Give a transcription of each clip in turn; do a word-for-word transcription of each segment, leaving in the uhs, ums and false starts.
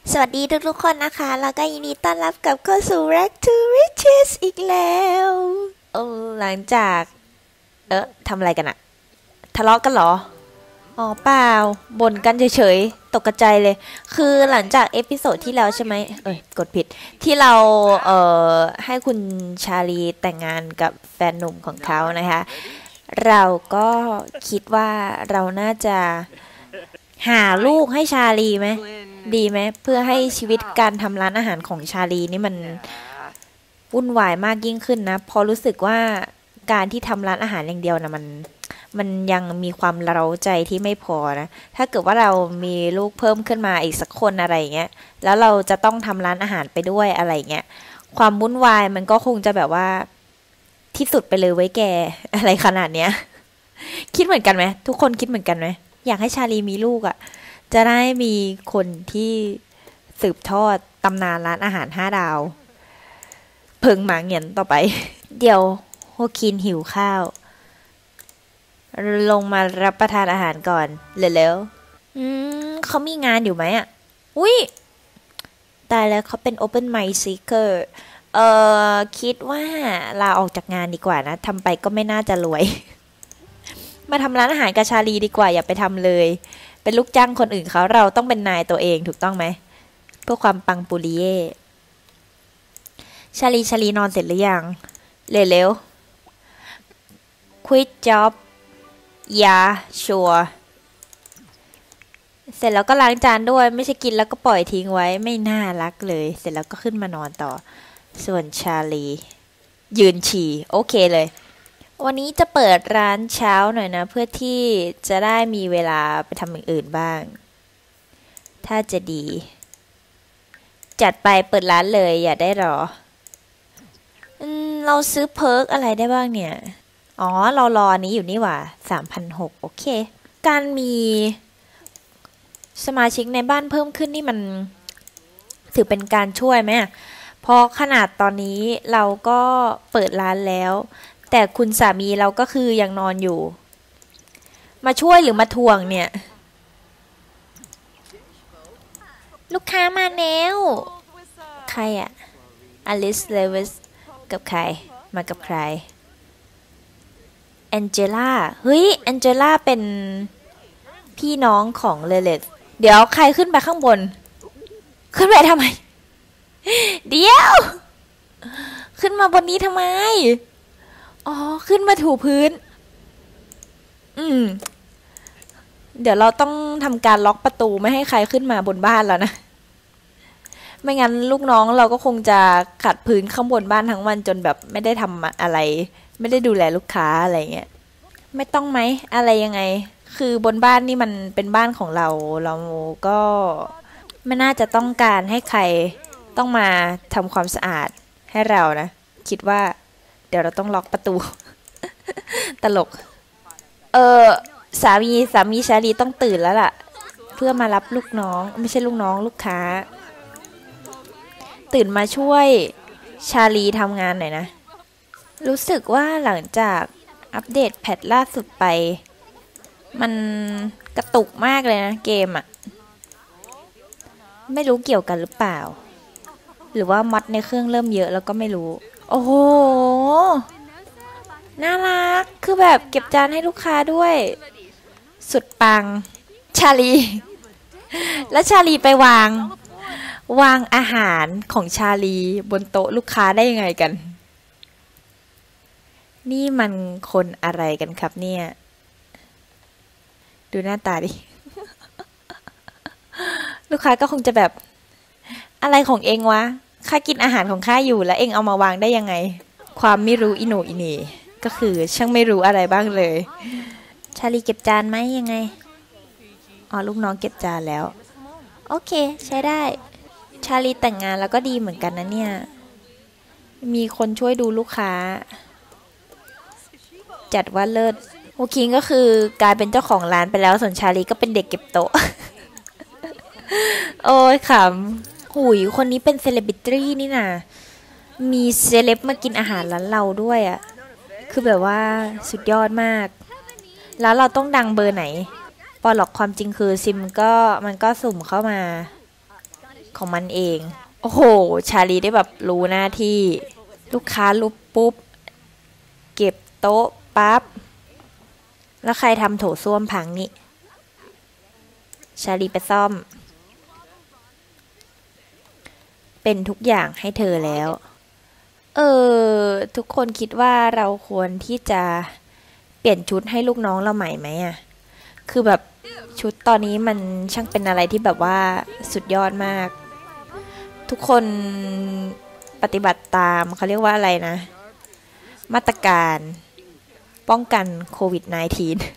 สวัสดีทุกๆคนนะคะแล้วก็ยินดีต้อนรับกลับเข้าสู่ Rack to Riches อีกแล้วเออหลังจากเออทำอะไรกันอะทะเลาะกันเหรออ๋อเปล่าบ่นกันเฉยๆตกใจเลยคือหลังจากเอพิโซดที่แล้วใช่ไหมเอ้ยกดผิดที่เราเอ่อให้คุณชาลีแต่งงานกับแฟนหนุ่มของเขานะคะเราก็คิดว่าเราน่าจะหาลูกให้ชาลีไหมดีไหมเพื่อให้ชีวิตการทำร้านอาหารของชาลีนี่มันวุ่นวายมากยิ่งขึ้นนะพอรู้สึกว่าการที่ทำร้านอาหารอย่างเดียวนะมันมันยังมีความเร้าใจที่ไม่พอนะถ้าเกิดว่าเรามีลูกเพิ่มขึ้นมาอีกสักคนอะไรเงี้ยแล้วเราจะต้องทำร้านอาหารไปด้วยอะไรเงี้ยความวุ่นวายมันก็คงจะแบบว่าที่สุดไปเลยไว้แกอะไรขนาดเนี้ยคิดเหมือนกันไหมทุกคนคิดเหมือนกันไหมอยากให้ชาลีมีลูกอะ่ะจะได้มีคนที่สืบทอดตำนานร้านอาหารห้าดาวเพิงหมาเหงียนต่อไปเดี๋ยวโฮคินหิวข้าวลงมารับประทานอาหารก่อนเร็วๆอืมเขามีงานอยู่ไหมอ่ะอุ้ยตายแล้วเขาเป็น Open Mind Seeker เอ่อคิดว่าลาออกจากงานดีกว่านะทำไปก็ไม่น่าจะรวยมาทำร้านอาหารกับชาลีดีกว่าอย่าไปทำเลยเป็นลูกจ้างคนอื่นเขาเราต้องเป็นนายตัวเองถูกต้องไหมเพื่อความปังปุริเย่ชาลีชาลีนอนเสร็จหรือยังเร็วๆ quit job อย่าชัวเสร็จแล้วก็ล้างจานด้วยไม่ใช่กินแล้วก็ปล่อยทิ้งไว้ไม่น่ารักเลยเสร็จแล้วก็ขึ้นมานอนต่อส่วนชาลียืนฉี่โอเคเลยวันนี้จะเปิดร้านเช้าหน่อยนะเพื่อที่จะได้มีเวลาไปทำอย่างอื่นบ้างถ้าจะดีจัดไปเปิดร้านเลยอย่าได้รออืมเราซื้อเพิร์กอะไรได้บ้างเนี่ยอ๋อเรารออันนี้อยู่นี่หว่า สามพันหกร้อย โอเคการมีสมาชิกในบ้านเพิ่มขึ้นนี่มันถือเป็นการช่วยไหมเพราะขนาดตอนนี้เราก็เปิดร้านแล้วแต่คุณสามีเราก็คือยังนอนอยู่มาช่วยหรือมาทวงเนี่ยลูกค้ามาแล้วใครอะอลิสเลวิสกับใครมากับใครแองเจล่าเฮ้ยแองเจล่าเป็นพี่น้องของเลเลตเดี๋ยวใครขึ้นไปข้างบนขึ้นไปทำไมเดี๋ยวขึ้นมาบนนี้ทำไมอ๋อขึ้นมาถูพื้นอืมเดี๋ยวเราต้องทำการล็อกประตูไม่ให้ใครขึ้นมาบนบ้านแล้วนะไม่งั้นลูกน้องเราก็คงจะขัดพื้นข้างบนบ้านทั้งวันจนแบบไม่ได้ทำอะไรไม่ได้ดูแลลูกค้าอะไรเงี้ยไม่ต้องไหมอะไรยังไงคือบนบ้านนี่มันเป็นบ้านของเราเราก็ไม่น่าจะต้องการให้ใครต้องมาทำความสะอาดให้เรานะคิดว่าเดี๋ยวเราต้องล็อกประตูตลกเออสามีสามีชาลีต้องตื่นแล้วล่ะเพื่อมารับลูกน้องไม่ใช่ลูกน้องลูกค้าตื่นมาช่วยชาลีทำงานหน่อยนะรู้สึกว่าหลังจากอัปเดตแพทล่าสุดไปมันกระตุกมากเลยนะเกมอะไม่รู้เกี่ยวกันหรือเปล่าหรือว่ามอดในเครื่องเริ่มเยอะแล้วก็ไม่รู้โอ้โหน่ารักคือแบบเก็บจานให้ลูกค้าด้วยสุดปังชาลีแล้วชาลีไปวางวางอาหารของชาลีบนโต๊ะลูกค้าได้ยังไงกันนี่มันคนอะไรกันครับเนี่ยดูหน้าตาดิลูกค้าก็คงจะแบบอะไรของเองวะข้ากินอาหารของข้าอยู่แล้วเองเอามาวางได้ยังไงความไม่รู้อิโหนอิเหน่ก็คือช่างไม่รู้อะไรบ้างเลยชาลีเก็บจานไหมยังไงอ๋อลูกน้องเก็บจานแล้วโอเคใช้ได้ชาลีแต่งงานแล้วก็ดีเหมือนกันนะเนี่ยมีคนช่วยดูลูกค้าจัดว่าเลิศโอคิงก็คือกลายเป็นเจ้าของร้านไปแล้วส่วนชาลีก็เป็นเด็กเก็บโต๊ะ โอ้ยขำหุยคนนี้เป็นเซเลบริตี้นี่นะมีเซเลบมากินอาหารร้านเราด้วยอ่ะคือแบบว่าสุดยอดมากแล้วเราต้องดังเบอร์ไหนปอหลอกความจริงคือซิมก็มันก็สุ่มเข้ามาของมันเองโอ้โหชาลีได้แบบรู้หน้าที่ลูกค้าลุกปุ๊บเก็บโต๊ะปั๊บแล้วใครทำโถส้วมพังนี่ชาลีไปซ่อมเป็นทุกอย่างให้เธอแล้วเออทุกคนคิดว่าเราควรที่จะเปลี่ยนชุดให้ลูกน้องเราใหม่ไหมอ่ะคือแบบชุดตอนนี้มันช่างเป็นอะไรที่แบบว่าสุดยอดมากทุกคนปฏิบัติตามเขาเรียกว่าอะไรนะมาตรการป้องกันโควิด สิบเก้า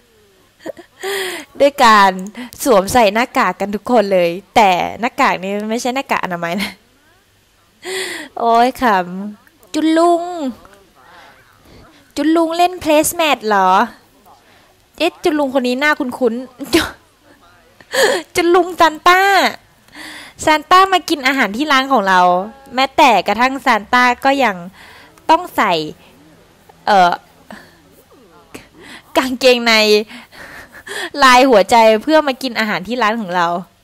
ด้วยการสวมใส่หน้ากากกันทุกคนเลยแต่หน้ากากนี้ไม่ใช่หน้ากากอนามัยนะโอ้ยขำจุนลุงจุนลุงเล่นเพลสแมทเหรอเอ๊ะจุนลุงคนนี้หน้าคุ้นๆจุนลุงซานต้าซานต้ามากินอาหารที่ร้านของเราแม้แต่กระทั่งซานต้าก็ยังต้องใส่เอ่อกางเกงในลายหัวใจเพื่อมากินอาหารที่ร้านของเรา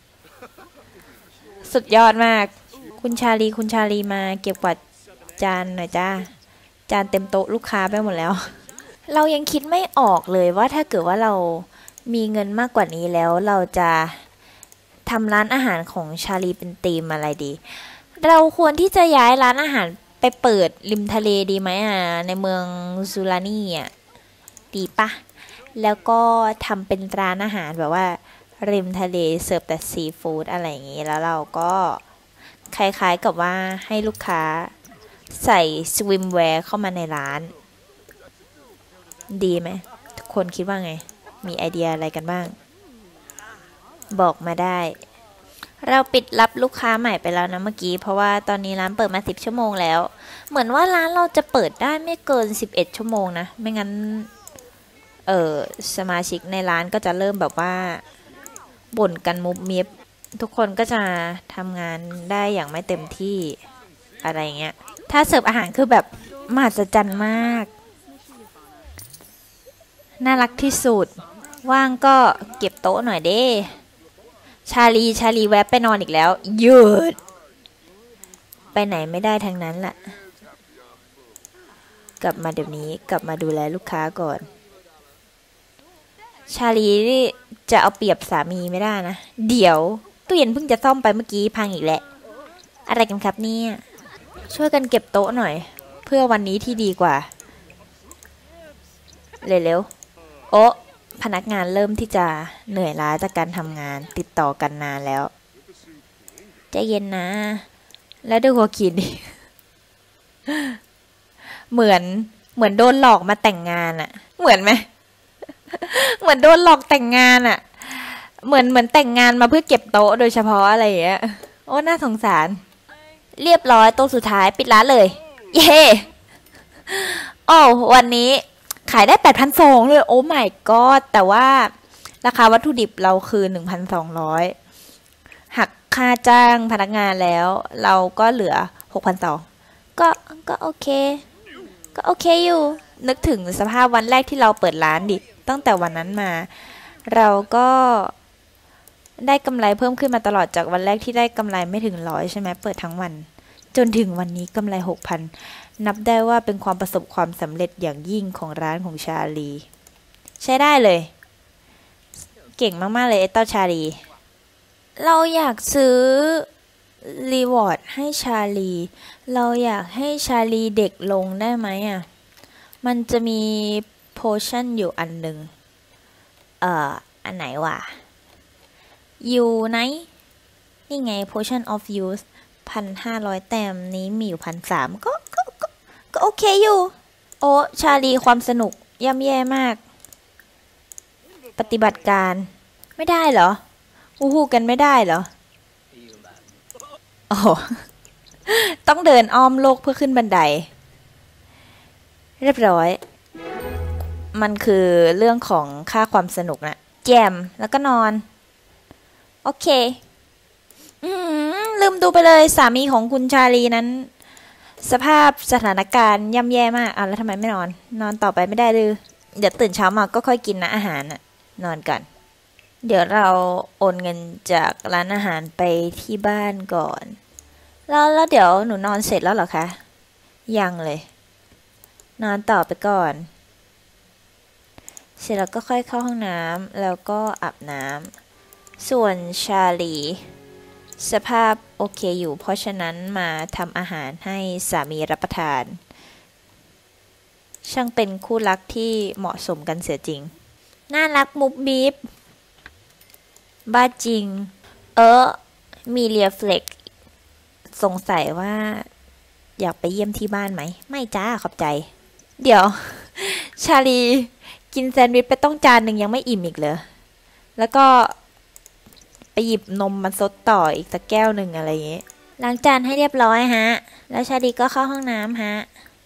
สุดยอดมากคุณชาลีคุณชาลีมาเก็บกวาดจานหน่อยจ้าจานเต็มโต๊ะลูกค้าไปหมดแล้วเรายังคิดไม่ออกเลยว่าถ้าเกิดว่าเรามีเงินมากกว่านี้แล้วเราจะทำร้านอาหารของชาลีเป็นธีมอะไรดีเราควรที่จะย้ายร้านอาหารไปเปิดริมทะเลดีไหมอ่ะในเมืองซูรานี่อ่ะดีปะแล้วก็ทำเป็นร้านอาหารแบบว่าริมทะเลเสิร์ฟแต่ซีฟู้ดอะไรอย่างงี้แล้วเราก็คล้ายๆกับว่าให้ลูกค้าใส่สวิมแวร์เข้ามาในร้านดีไหมทุกคนคิดว่าไงมีไอเดียอะไรกันบ้างบอกมาได้เราปิดรับลูกค้าใหม่ไปแล้วนะเมื่อกี้เพราะว่าตอนนี้ร้านเปิดมาสิบชั่วโมงแล้วเหมือนว่าร้านเราจะเปิดได้ไม่เกินสิบเอ็ดชั่วโมงนะไม่งั้นเออสมาชิกในร้านก็จะเริ่มแบบว่าบ่นกันมุบมิบทุกคนก็จะทำงานได้อย่างไม่เต็มที่อะไรเงี้ยถ้าเสิร์ฟอาหารคือแบบมหัศจรรย์มากน่ารักที่สุดว่างก็เก็บโต๊ะหน่อยเด้ชาลีชาลีแวบไปนอนอีกแล้วหยุดไปไหนไม่ได้ทั้งนั้นแหละกลับมาเดี๋ยวนี้กลับมาดูแลลูกค้าก่อนชาลีนี่จะเอาเปรียบสามีไม่ได้นะเดี๋ยวตู้เย็นเพิ่งจะซ่อมไปเมื่อกี้พังอีกแล้วอะไรกันครับเนี่ยช่วยกันเก็บโต๊ะหน่อยเพื่อวันนี้ที่ดีกว่าเร็วๆโอ๊ะพนักงานเริ่มที่จะเหนื่อยล้าจากการทำงานติดต่อกันนานแล้วใจเย็นนะแล้วดูหัวขีดดิเหมือนเหมือนโดนหลอกมาแต่งงานอะเหมือนไหมเหมือนโดนหลอกแต่งงานอะเหมือนเหมือนแต่งงานมาเพื่อเก็บโต๊ะโดยเฉพาะอะไรอย่างเงี้ยโอ้น่าสงสารเรียบร้อยโต๊ะสุดท้ายปิดร้านเลยเย้โอ้วันนี้ขายได้ แปดพันสองร้อย เลยโอ้ my god แต่ว่าราคาวัตถุดิบเราคือ หนึ่งพันสองร้อย หักค่าจ้างพนักงานแล้วเราก็เหลือ หกพันสองร้อย ก็ก็โอเคก็โอเคอยู่นึกถึงสภาพวันแรกที่เราเปิดร้านดิตั้งแต่วันนั้นมาเราก็ได้กำไรเพิ่มขึ้นมาตลอดจากวันแรกที่ได้กำไรไม่ถึงร้อยใช่ไหมเปิดทั้งวันจนถึงวันนี้กำไร หกพัน นับได้ว่าเป็นความประสบความสำเร็จอย่างยิ่งของร้านของชาลีใช้ได้เลยเก่งมากๆเลยไอ้เต้าชาลีเราอยากซื้อรีวอร์ดให้ชาลีเราอยากให้ชาลีเด็กลงได้ไหมอ่ะมันจะมีโพชั่นอยู่อันหนึ่งเอ่ออันไหนวะอยู่ไหนนี่ไง potion of youth พันห้าร้อยแต้มนี้มีอยู่พันสามก็ก็ก็ก็โอเคอยู่โอ้ชาลีความสนุกย่ำแย่มากปฏิบัติการไม่ได้เหรอวู้ฮู้กันไม่ได้เหรอโอ้ต้องเดินอ้อมโลกเพื่อขึ้นบันไดเรียบร้อยมันคือเรื่องของค่าความสนุกนะแจมแล้วก็นอนโอเคอืมลืมดูไปเลยสามีของคุณชาลีนั้นสภาพสถานการณ์ย่ำแย่มากอ่ะแล้วทำไมไม่นอนนอนต่อไปไม่ได้หรือเดี๋ยวตื่นเช้ามาก็ค่อยกินนะอาหารน่ะนอนก่อนเดี๋ยวเราโอนเงินจากร้านอาหารไปที่บ้านก่อนแล้วแล้วเดี๋ยวหนูนอนเสร็จแล้วเหรอคะยังเลยนอนต่อไปก่อนเสร็จแล้วก็ค่อยเข้าห้องน้ำแล้วก็อาบน้ำส่วนชาลีสภาพโอเคอยู่เพราะฉะนั้นมาทำอาหารให้สามีรับประทานช่างเป็นคู่รักที่เหมาะสมกันเสียจริงน่ารักมุบมิบบ้าจริงเออมีเลียเฟล็กสงสัยว่าอยากไปเยี่ยมที่บ้านไหมไม่จ้าขอบใจเดี๋ยวชาลีกินแซนด์วิชไปต้องจานหนึ่งยังไม่อิ่มอีกเลยแล้วก็ไปหยิบนมมาซดต่ออีกสักแก้วหนึ่งอะไรอย่างเงี้ยล้างจานให้เรียบร้อยฮะแล้วชาลีก็เข้าห้องน้ำฮะ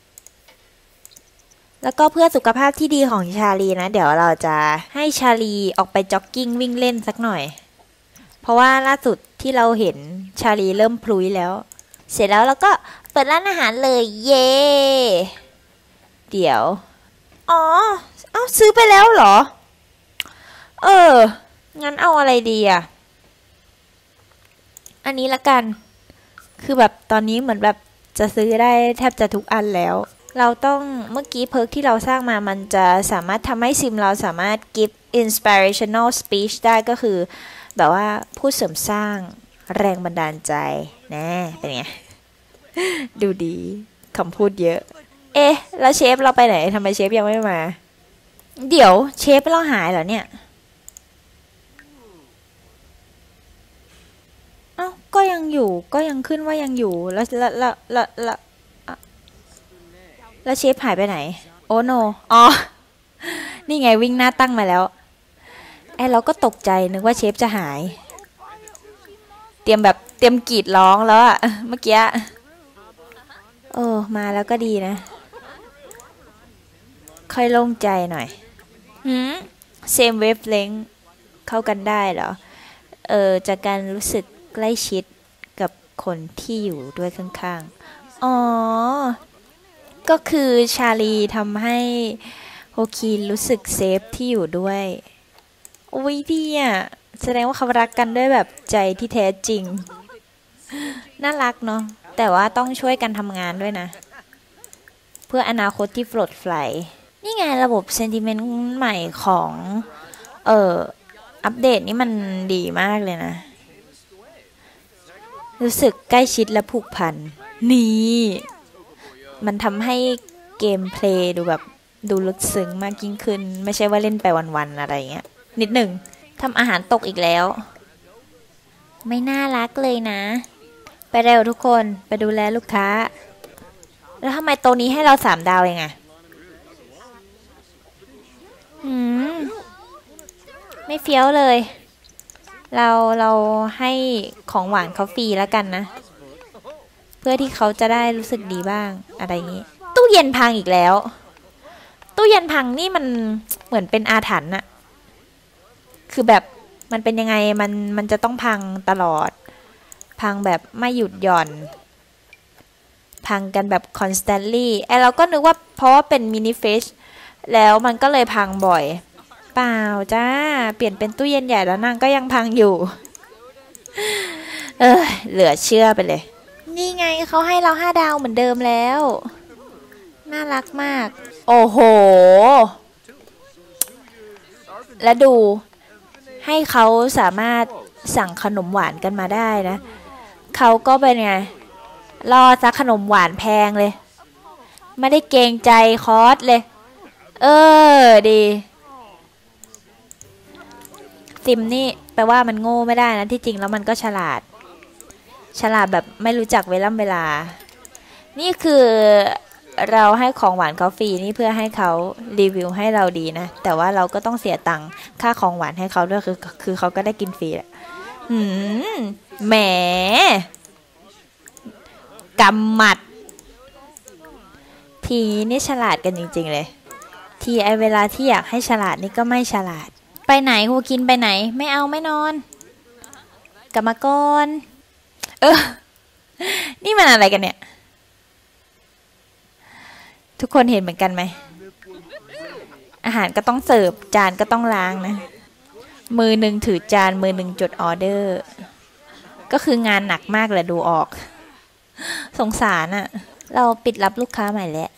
แล้วก็เพื่อสุขภาพที่ดีของชาลีนะเดี๋ยวเราจะให้ชาลีออกไปจ็อกกิ้งวิ่งเล่นสักหน่อยเพราะว่าล่าสุดที่เราเห็นชาลีเริ่มพลุยแล้วเสร็จแล้วเราก็เปิดร้านอาหารเลยเย่เดี๋ยวอ๋อเอ้าซื้อไปแล้วเหรอเอองั้นเอาอะไรดีอ่ะอันนี้ละกันคือแบบตอนนี้เหมือนแบบจะซื้อได้แทบจะทุกอันแล้วเราต้องเมื่อกี้เพิร์กที่เราสร้างมามันจะสามารถทำให้ซิมเราสามารถ give inspirational speech ได้ก็คือแบบว่าพูดเสริมสร้างแรงบันดาลใจนะเป็นไงดูดีคำพูดเยอะเอ๊ะแล้วเชฟเราไปไหนทำไมเชฟยังไม่มาเดี๋ยวเชฟเราหายเหรอเนี่ยเอ้าก็ยังอยู่ก็ยังขึ้นว่ายังอยู่แล้วแล้วแล้วแล้วแล้วแล้วเชฟหายไปไหนโอ้โนอ๋อนี่ไงวิ่งหน้าตั้งมาแล้วไอ้เราก็ตกใจนึกว่าเชฟจะหายเตรียมแบบเตรียมกรีดร้องแล้วอะเมื่อกี้โอ้มาแล้วก็ดีนะค่อยโล่งใจหน่อยหืม same wavelength เข้ากันได้เหรอเออจากการรู้สึกใกล้ชิดกับคนที่อยู่ด้วยข้างๆอ๋อก็คือชาลีทำให้โฮคีนรู้สึกเซฟที่อยู่ด้วยโอ้ยดีอ่ะแสดงว่าเขารักกันด้วยแบบใจที่แท้จริงน่ารักเนาะแต่ว่าต้องช่วยกันทำงานด้วยนะเพื่ออนาคตที่โปรดใสนี่ไงระบบเซนติเมนต์ใหม่ของเอ่ออัปเดตนี่มันดีมากเลยนะรู้สึกใกล้ชิดและผูกพันนี่มันทำให้เกมเพลย์ดูแบบดูลึกซึ้งมากยิ่งขึ้นไม่ใช่ว่าเล่นไปวันๆอะไรเงี้ยนิดหนึ่งทำอาหารตกอีกแล้วไม่น่ารักเลยนะไปเร็วทุกคนไปดูแลลูกค้าแล้วทำไมโต๊ะนี้ให้เราสามดาวเองอะหืมไม่เฟี้ยวเลยเราเราให้ของหวานเขาฟรีแล้วกันนะเพื่อที่เขาจะได้รู้สึกดีบ้างอะไรอย่างนี้ตู้เย็นพังอีกแล้วตู้เย็นพังนี่มันเหมือนเป็นอาถรรพ์อะคือแบบมันเป็นยังไงมันมันจะต้องพังตลอดพังแบบไม่หยุดหย่อนพังกันแบบ constantly ไอเราก็นึกว่าเพราะว่าเป็นมินิฟิชแล้วมันก็เลยพังบ่อยเปล่าจ้าเปลี่ยนเป็นตู้เย็นใหญ่แล้วนางก็ยังพังอยู่เออเหลือเชื่อไปเลยนี่ไงเขาให้เราห้าดาวเหมือนเดิมแล้วน่ารักมากโอ้โหและดูให้เขาสามารถสั่งขนมหวานกันมาได้นะเขาก็เป็นไงรอซักขนมหวานแพงเลยไม่ได้เกรงใจคอสเลยเออดีซิมนี่แปลว่ามันโง่ไม่ได้นะที่จริงแล้วมันก็ฉลาดฉลาดแบบไม่รู้จักเวลาเวลานี่คือเราให้ของหวานเขาฟรีนี่เพื่อให้เขารีวิวให้เราดีนะแต่ว่าเราก็ต้องเสียตังค่าของหวานให้เขาด้วยคือคือเขาก็ได้กินฟรีแหละหืมแหมกำหมัดทีนี่ฉลาดกันจริงๆเลยทีไอเวลาที่อยากให้ฉลาดนี่ก็ไม่ฉลาดไปไหนครูกินไปไหนไม่เอาไม่นอนกลับมาก่อนเออนี่มันอะไรกันเนี่ยทุกคนเห็นเหมือนกันไหมอาหารก็ต้องเสิร์ฟจานก็ต้องล้างนะมือหนึ่งถือจานมือหนึ่งจดออเดอร์ก็คืองานหนักมากแหละดูออกสงสารอะเราปิดรับลูกค้าใหม่แล้ว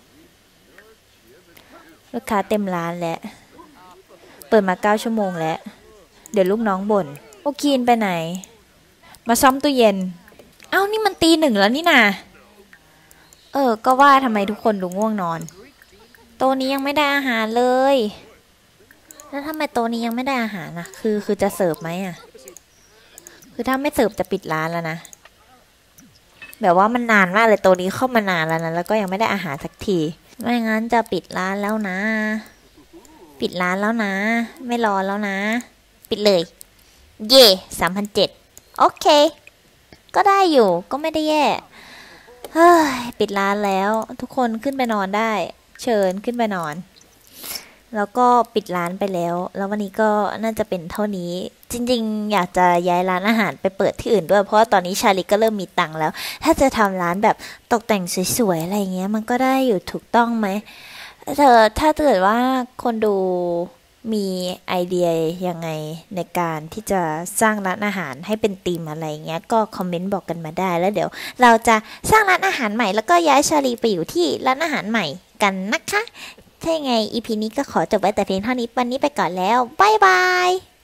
ลูกค้าเต็มร้านแล้วเปิดมาเก้าชั่วโมงแล้วเดี๋ยวลูกน้องบ่นโอคีนไปไหนมาซ่อมตู้เย็นเอ้านี่มันตีหนึ่งแล้วนี่นาเออก็ว่าทำไมทุกคนดูง่วงนอนโต๊ะนี้ยังไม่ได้อาหารเลยแล้วทำไมโต๊ะนี้ยังไม่ได้อาหารนะคือคือจะเสิร์ฟไหมอ่ะคือถ้าไม่เสิร์ฟจะปิดร้านแล้วนะแบบว่ามันนานมากเลยโต๊ะนี้เข้ามานานแล้วนะแล้วก็ยังไม่ได้อาหารสักทีไม่งั้นจะปิดร้านแล้วนะปิดร้านแล้วนะไม่รอแล้วนะปิดเลยเย่สามพันเจ็ดโอเคก็ได้อยู่ก็ไม่ได้แย่เฮ้ยปิดร้านแล้วทุกคนขึ้นไปนอนได้เชิญขึ้นไปนอนแล้วก็ปิดร้านไปแล้วแล้ววันนี้ก็น่าจะเป็นเท่านี้จริงๆอยากจะย้ายร้านอาหารไปเปิดที่อื่นด้วยเพราะว่าตอนนี้ชาลิก็เริ่มมีตังค์แล้วถ้าจะทำร้านแบบตกแต่งสวยๆอะไรเงี้ยมันก็ได้อยู่ถูกต้องไหมเธอถ้าเกิดว่าคนดูมีไอเดียยังไงในการที่จะสร้างร้านอาหารให้เป็นธีมอะไรเงี้ยก็คอมเมนต์บอกกันมาได้แล้วเดี๋ยวเราจะสร้างร้านอาหารใหม่แล้วก็ย้ายชาลีไปอยู่ที่ร้านอาหารใหม่กันนะคะถ้ายังไง อี พี นี้ก็ขอจบไว้แต่เพียงเท่านี้วันนี้ไปก่อนแล้วบ๊ายบาย